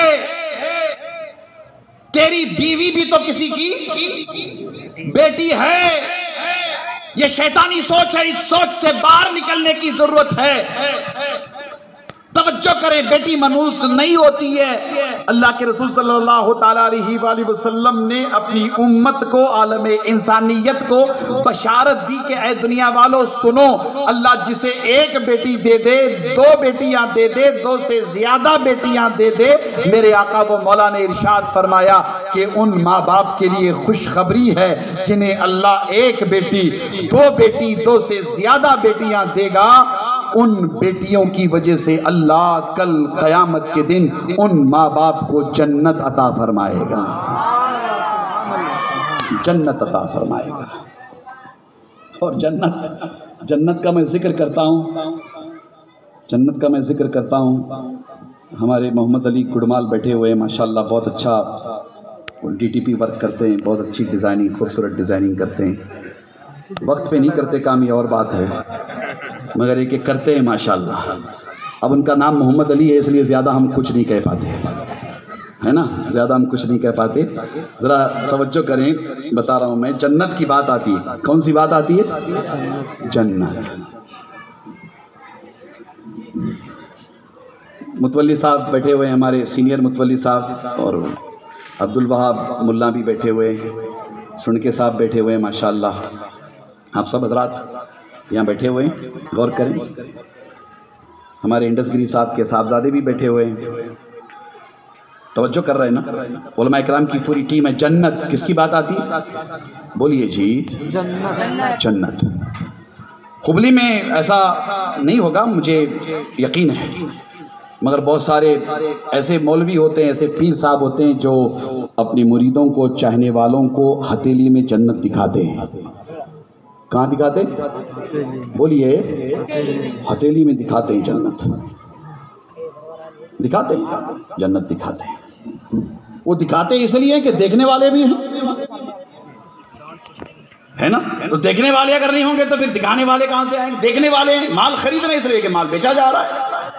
تیری بیوی بھی تو کسی کی بیٹی ہے۔ یہ شیطانی سوچ ہے، اس سوچ سے باہر نکلنے کی ضرورت ہے۔ توجہ کریں، بیٹی منحوس نہیں ہوتی ہے۔ اللہ کے رسول صلی اللہ تعالیٰ علیہ وآلہ وسلم نے اپنی امت کو، عالم انسانیت کو بشارت دی کہ اے دنیا والو سنو، اللہ جسے ایک بیٹی دے دے، دو بیٹیاں دے دے، دو سے زیادہ بیٹیاں دے دے، میرے آقا و مولا نے ارشاد فرمایا کہ ان ماں باپ کے لیے خوشخبری ہے جنہیں اللہ ایک بیٹی، دو بیٹی، دو سے زیادہ بیٹیاں دے گا، ان بیٹیوں کی وجہ سے اللہ کل قیامت کے دن ان ماں باپ کو جنت عطا فرمائے گا، جنت عطا فرمائے گا۔ اور جنت کا میں ذکر کرتا ہوں، جنت کا میں ذکر کرتا ہوں، ہمارے محمد علی کڑمال بیٹھے ہوئے ہیں ماشاءاللہ، بہت اچھا ڈی ٹی پی ورک کرتے ہیں، بہت اچھی ڈیزائننگ، خوبصورت ڈیزائننگ کرتے ہیں، وقت پہ نہیں کرتے کام، یہ اور بات ہے، مگر یہ کہ کرتے ہیں ماشاءاللہ۔ اب ان کا نام محمد علی ہے، اس لیے زیادہ ہم کچھ نہیں کہہ پاتے، ہے نا، زیادہ ہم کچھ نہیں کہہ پاتے۔ ذرا توجہ کریں، بتا رہا ہوں میں، جنت کی بات آتی ہے، کون سی بات آتی ہے؟ جنت۔ متولی صاحب بیٹھے ہوئے ہیں، ہمارے سینئر متولی صاحب، اور عبدالوہاب ملا بھی بیٹھے ہوئے ہیں، سنکے صاحب بیٹھے ہوئے ہیں ماشاءاللہ، آپ سب حضرات یہاں بیٹھے ہوئے ہیں، غور کریں۔ ہمارے انڈس گری صاحب کے صاحبزادے بھی بیٹھے ہوئے ہیں، توجہ کر رہے ہیں نا، علماء اکرام کی پوری ٹیم ہے۔ جنت کس کی بات آتی ہے؟ بولیے جی، جنت۔ خبلی میں ایسا نہیں ہوگا مجھے یقین ہے، مگر بہت سارے ایسے مولوی ہوتے ہیں، ایسے پیر صاحب ہوتے ہیں جو اپنی مریدوں کو، چاہنے والوں کو ہتھیلی میں جنت دکھاتے ہیں۔ کہاں دکھاتے ہیں؟ بولیے، ہتھیلی میں دکھاتے ہیں جنت، دکھاتے ہیں جنت، دکھاتے ہیں۔ وہ دکھاتے اس لیے کہ دیکھنے والے بھی ہیں، ہے نا، تو دیکھنے والے اگر نہیں ہوں گے تو پھر دکھانے والے کہاں سے آئیں گے؟ دیکھنے والے ہیں، مال خرید رہے اس لیے کہ مال بیچا جا رہا ہے۔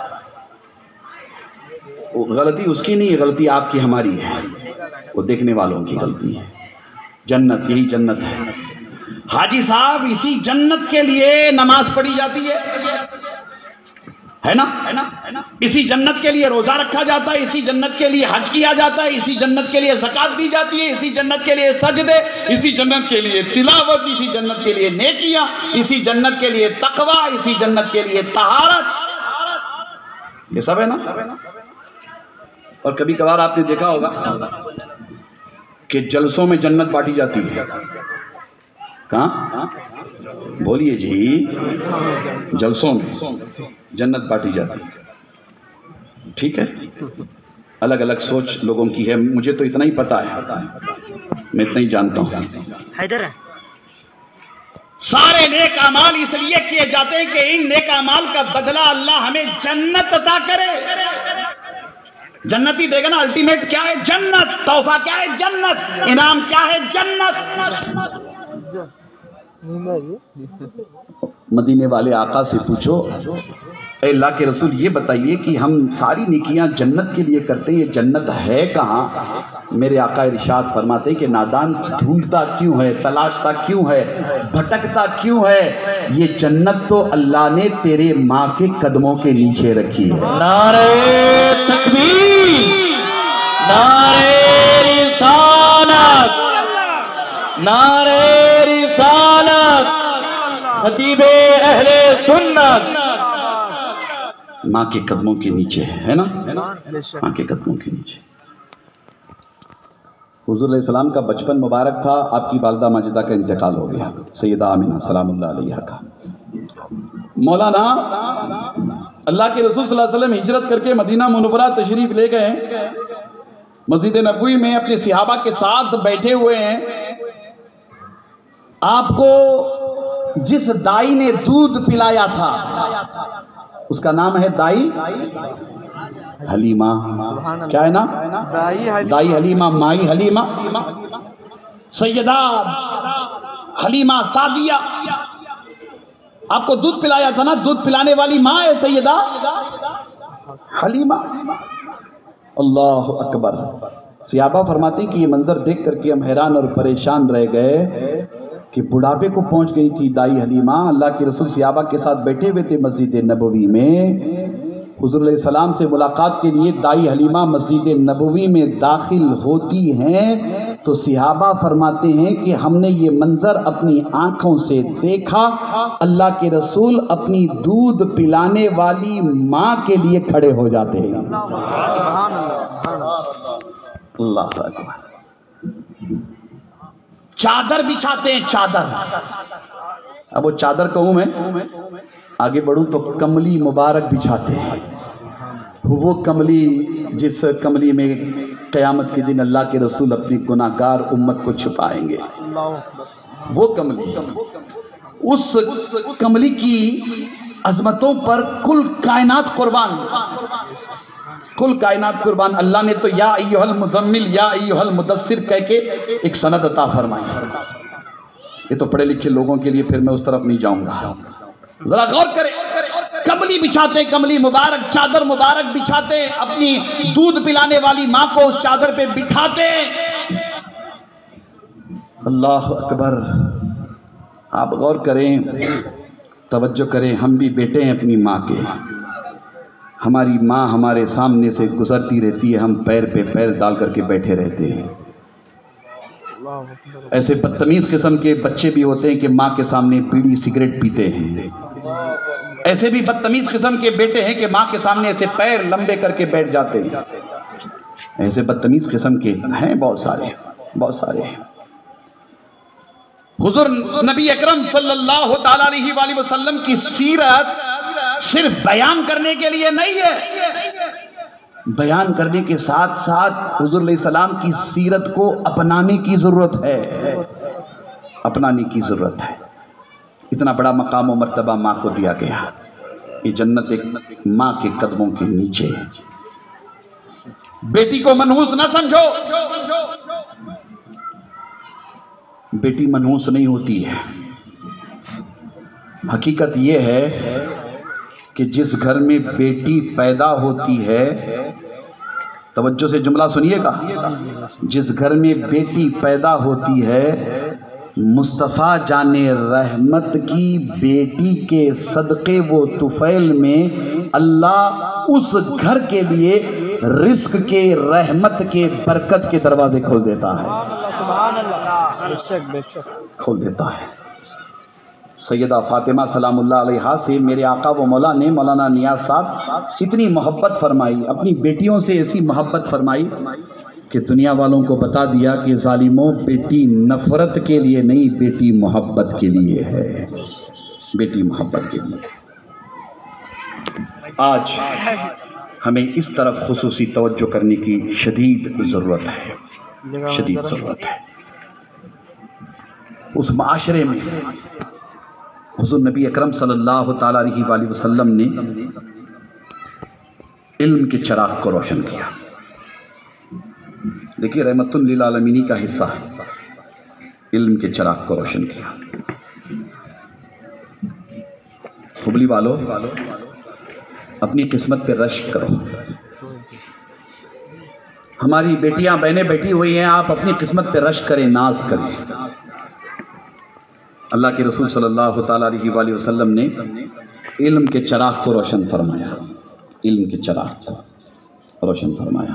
وہ غلطی اس کی نہیں ہے، غلطی آپ کی ہماری ہے، وہ دیکھنے والوں کی غلطی ہے۔ جنت، یہی جنت ہے۔ حاجی صاحب، اسی جنت کے لیے نماز پڑھی جاتی ہے نا، اسی جنت کے لیے روزہ رکھا جاتا ہے، اسی جنت کے لیے حج کیا جاتا ہے، اسی جنت کے لیے زکوٰۃ دی جاتی ہے، اسی جنت کے لیے سجدے، اسی جنت کے لیے تلاوت، اسی جنت کے لیے نیکیاں، اسی جنت کے لیے تقویٰ، اسی جنت کے لیے طہارت، یہ سب ہے نا۔ اور کبھی کبھار آپ نے دیکھا ہوگا کہ جلسوں میں جنت بانٹی جاتی ہے۔ کہاں؟ بولیے جی، جلسوں میں جنت بانٹی جاتی ہے، ٹھیک ہے، الگ الگ سوچ لوگوں کی ہے، مجھے تو اتنا ہی پتا ہے، میں اتنا ہی جانتا ہوں۔ سارے نیک اعمال اس لیے کیے جاتے ہیں کہ ان نیک اعمال کا بدلہ اللہ ہمیں جنت عطا کرے۔ جنت ہی دے گا نا، الٹیمیٹ کیا ہے؟ جنت۔ تحفہ کیا ہے؟ جنت۔ انعام کیا ہے؟ جنت۔ مدینے والے آقا سے پوچھو، اے اللہ کے رسول یہ بتائیے کہ ہم ساری نیکیاں جنت کے لیے کرتے ہیں، یہ جنت ہے کہاں؟ میرے آقا ارشاد فرماتے کہ نادان ڈھونڈتا کیوں ہے، تلاشتا کیوں ہے، بھٹکتا کیوں ہے؟ یہ جنت تو اللہ نے تیرے ماں کے قدموں کے نیچے رکھی ہے۔ نعرہ تکبیر، نعرہ رسالت، نعرہ رسالت، خطیب اہل سنت، ماں کے قدموں کے نیچے ہے نا، ماں کے قدموں کے نیچے۔ حضور علیہ السلام کا بچپن مبارک تھا، آپ کی والدہ ماجدہ کا انتقال ہو گیا، سیدہ آمینہ سلام اللہ علیہا کا۔ مولانا اللہ کے رسول صلی اللہ علیہ وسلم ہجرت کر کے مدینہ منورہ تشریف لے گئے، مسجد نبوی میں اپنے صحابہ کے ساتھ بیٹھے ہوئے ہیں۔ آپ کو جس دائی نے دودھ پلایا تھا اس کا نام ہے دائی حلیمہ، کیا ہے نا؟ دائی حلیمہ، مائی حلیمہ، سیدہ حلیمہ سعدیہ. آپ کو دودھ پلایا تھا نا، دودھ پلانے والی ماں ہے سیدہ حلیمہ. اللہ اکبر. صحابہ فرماتے ہیں کہ یہ منظر دیکھ کر کے ہم حیران اور پریشان رہ گئے کہ بڑھاپے کو پہنچ گئی تھی دائی حلیمہ. اللہ کے رسول صحابہ کے ساتھ بیٹھے ہوئے تھے مسجد نبوی میں. حضور علیہ السلام سے ملاقات کے لیے دائی حلیمہ مسجد نبوی میں داخل ہوتی ہیں تو صحابہ فرماتے ہیں کہ ہم نے یہ منظر اپنی آنکھوں سے دیکھا. اللہ کے رسول اپنی دودھ پلانے والی ماں کے لیے کھڑے ہو جاتے ہیں. اللہ اکبر. چادر بچھاتے ہیں، چادر. اب وہ چادر کہوں میں آگے بڑھوں تو کملی مبارک بچھاتے ہیں. وہ کملی جس کملی میں قیامت کے دن اللہ کے رسول اپنی گناہگار امت کو چھپائیں گے. وہ کملی، اس کملی کی عظمتوں پر کل کائنات قربان، کل کائنات قربان. اللہ نے تو یا ایھا المزمل یا ایھا المدثر کہہ کے ایک سند عطا فرمائی. یہ تو پڑھے لکھے لوگوں کے لیے، پھر میں اس طرف نہیں جاؤں گا. ذرا غور کریں. کملی بچھاتے، کملی مبارک، چادر مبارک بچھاتے، اپنی دودھ پلانے والی ماں کو اس چادر پہ بٹھاتے. اللہ اکبر. آپ غور کریں، توجہ کریں. ہم بھی بیٹے ہیں اپنی ماں کے. ہماری ماں ہمارے سامنے سے گزرتی رہتی ہے، ہم پیر پہ پیر ڈال کر کے بیٹھے رہتے ہیں. ایسے بدتمیز قسم کے بچے بھی ہوتے ہیں کہ ماں کے سامنے بیڑی سگریٹ پیتے ہیں. ایسے بھی بدتمیز قسم کے بیٹے ہیں کہ ماں کے سامنے ایسے پیر لمبے کر کے بیٹھ جاتے ہیں. ایسے بدتمیز قسم کے ہیں بہت سارے، بہت سارے ہیں. حضور نبی اکرم صلی اللہ تعالیٰ علیہ وآلہ وسلم کی سیرت صرف بیان کرنے کے لیے نہیں ہے، بیان کرنے کے ساتھ ساتھ حضور علیہ السلام کی سیرت کو اپنانے کی ضرورت ہے، اپنانے کی ضرورت ہے. اتنا بڑا مقام و مرتبہ ماں کو دیا گیا. یہ جنت ایک ماں کے قدموں کے نیچے. بیٹی کو منحوس نہ سمجھو. بیٹی منحوس نہیں ہوتی ہے. حقیقت یہ ہے کہ جس گھر میں بیٹی پیدا ہوتی ہے، توجہ سے جملہ سنیے گا، جس گھر میں بیٹی پیدا ہوتی ہے، مصطفیٰ جان رحمت کی بیٹی کے صدقے وہ طفیل میں اللہ اس گھر کے لیے رزق کے، رحمت کے، برکت کے دروازے کھول دیتا ہے، کھول دیتا ہے. سیدہ فاطمہ سلام اللہ علیہا سے میرے آقا و مولا نے، مولانا نیاز صاحب، اتنی محبت فرمائی، اپنی بیٹیوں سے ایسی محبت فرمائی کہ دنیا والوں کو بتا دیا کہ ظالموں، بیٹی نفرت کے لیے نہیں، بیٹی محبت کے لیے ہے، بیٹی محبت کے لیے. آج ہمیں اس طرف خصوصی توجہ کرنے کی شدید ضرورت ہے، شدید ضرورت ہے. اس معاشرے میں حضور نبی اکرم صلی اللہ تعالیٰ علیہ وآلہ وسلم نے علم کے چراغ کو روشن کیا. دیکھیے رحمت للعالمین کا حصہ ہے، علم کے چراغ کو روشن کیا. حبلی والو، اپنی قسمت پہ رشک کرو. ہماری بیٹیاں بہنیں بیٹھی ہوئی ہیں، آپ اپنی قسمت پہ رشک کریں، ناز کریں. اللہ کے رسول صلی اللہ تعالیٰ علیہ وآلہ وسلم نے علم کے چراغ کو روشن فرمایا، علم کے چراغ کو روشن فرمایا.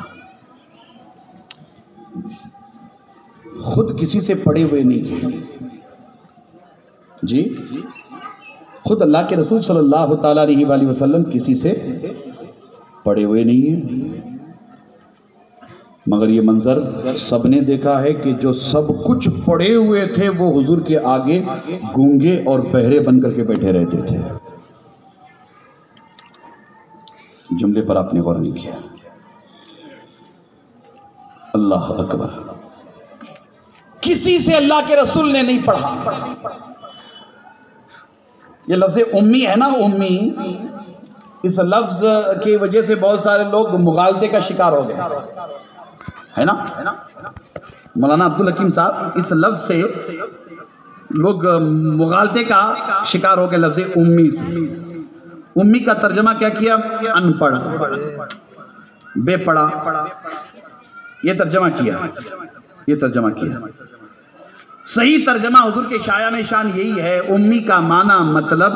خود کسی سے پڑھے ہوئے نہیں ہیں جی، خود اللہ کے رسول صلی اللہ تعالیٰ علیہ وآلہ وسلم کسی سے پڑھے ہوئے نہیں ہیں، مگر یہ منظر سب نے دیکھا ہے کہ جو سب کچھ پڑھے ہوئے تھے وہ حضور کے آگے گونگے اور بہرے بن کر کے بیٹھے رہتے تھے. جملے پر آپ نے غور نہیں کیا. اللہ اکبر. کسی سے اللہ کے رسول نے نہیں پڑھا. یہ لفظ امی ہے نا، امی، اس لفظ کی وجہ سے بہت سارے لوگ مغالطے کا شکار ہو گئے، ہے نا؟ مولانا عبدالحکیم صاحب اس لفظ سے لوگ مغالطے کا شکار ہو گئے لفظ امی سے۔ امی کا ترجمہ کیا کیا؟ ان پڑھ، بے پڑھا، یہ ترجمہ کیا۔ صحیح ترجمہ حضور کے شایان شان یہی ہے، امی کا معنی مطلب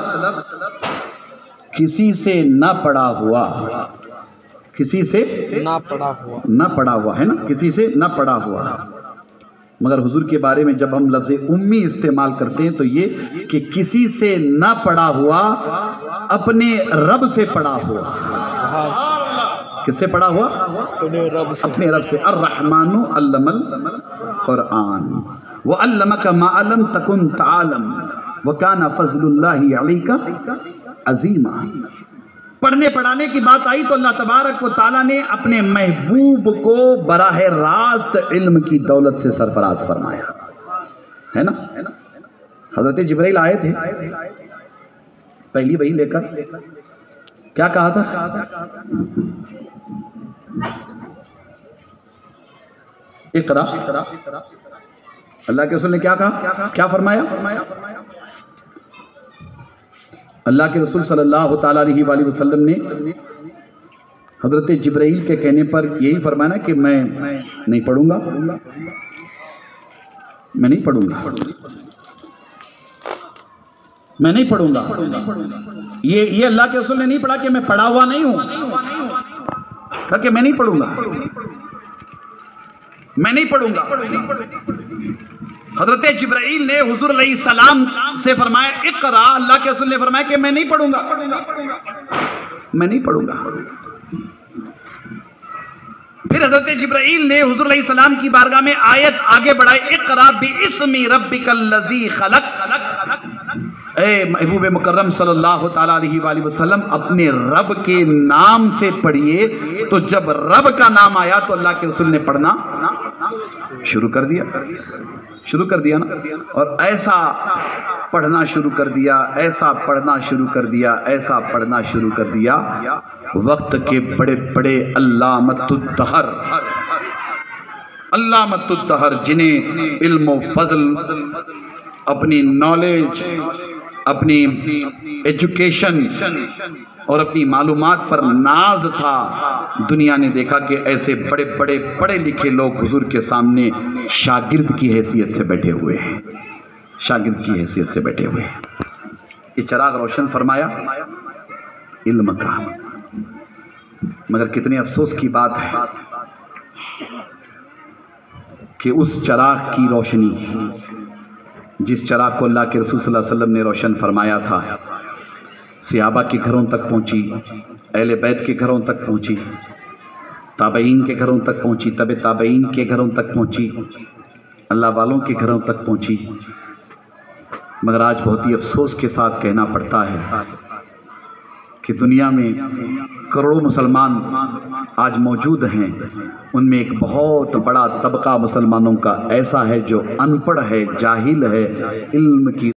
کسی سے نہ پڑھا ہوا، کسی سے نہ پڑھا ہوا، ہے نا؟ کسی سے نہ پڑھا ہوا۔ مگر حضور کے بارے میں جب ہم لفظ امی استعمال کرتے ہیں تو یہ کہ کسی سے نہ پڑھا ہوا، اپنے رب سے پڑھا ہوا۔ کس سے پڑھا ہوا؟ اپنے رب سے۔ الرحمن علم القرآن وعلمک ما لم تکن تعلم وکان فضل اللہ علیک عظیما۔ پڑھنے پڑھانے کی بات آئی تو اللہ تبارک و تعالیٰ نے اپنے محبوب کو براہ راست علم کی دولت سے سرفراز فرمایا، ہے نا؟ حضرت جبرائیل آئے تھے پہلی وحی لے کر، کیا کہا تھا؟ اقرا۔ اللہ کے رسول نے کیا کہا؟ کیا فرمایا؟ اللہ کے رسول صلی اللہ تعالیٰ علیہ وآلہ وسلم نے حضرت جبرائیل کے کہنے پر یہی فرمایا کہ میں نہیں پڑھوں گا، میں نہیں پڑھوں گا، میں نہیں پڑھوں گا۔ یہ اللہ کے رسول نے نہیں پڑھا کہ میں پڑھا ہوا نہیں ہوں، کہا کہ میں نہیں پڑھوں گا، میں نہیں پڑھوں گا۔ حضرت جبرائیل نے حضور علیہ السلام سے فرمایا اقرا، اللہ کے رسول نے فرمایا کہ میں نہیں پڑھوں گا، میں نہیں پڑھوں گا۔ پھر حضرت جبرائیل نے حضور علیہ السلام کی بارگاہ میں آیت آگے بڑھائی، اقرا باسم ربک الذی خلق۔ اے محبوب مکرم صلی اللہ تعالیٰ علیہ وآلہ وسلم اپنے رب کے نام سے پڑھیے۔ تو جب رب کا نام آیا تو اللہ کے رسول نے پڑھنا شروع کر دیا نا، اور ایسا پڑھنا شروع کر دیا، ایسا پڑھنا شروع کر دیا، ایسا پڑھنا شروع کر دیا، وقت کے بڑے بڑے علامۃ الدہر جنہیں علم و فضل، اپنی نالج، اپنی ایجوکیشن اور اپنی معلومات پر ناز تھا، دنیا نے دیکھا کہ ایسے بڑے بڑے پڑھے لکھے لوگ حضور کے سامنے شاگرد کی حیثیت سے بیٹھے ہوئے ہیں، شاگرد کی حیثیت سے بیٹھے ہوئے ہیں۔ یہ چراغ روشن فرمایا علم کا، مگر کتنے افسوس کی بات ہے کہ اس چراغ کی روشنی، جس چراغ کو اللہ کے رسول صلی اللہ علیہ وسلم نے روشن فرمایا تھا، صحابہ کے گھروں تک پہنچی، اہل بیت کے گھروں تک پہنچی، تابعین کے گھروں تک پہنچی، تبع تابعین کے گھروں تک پہنچی، اللہ والوں کے گھروں تک پہنچی، مگر آج بہت ہی افسوس کے ساتھ کہنا پڑتا ہے کہ دنیا میں کروڑوں مسلمان آج موجود ہیں، ان میں ایک بہت بڑا طبقہ مسلمانوں کا ایسا ہے جو ان پڑھ ہے، جاہل ہے، علم کی